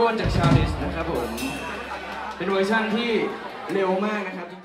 วนจากชาลิสนะครับผมเป็นเวอร์ชั่นที่เร็วมากนะครับ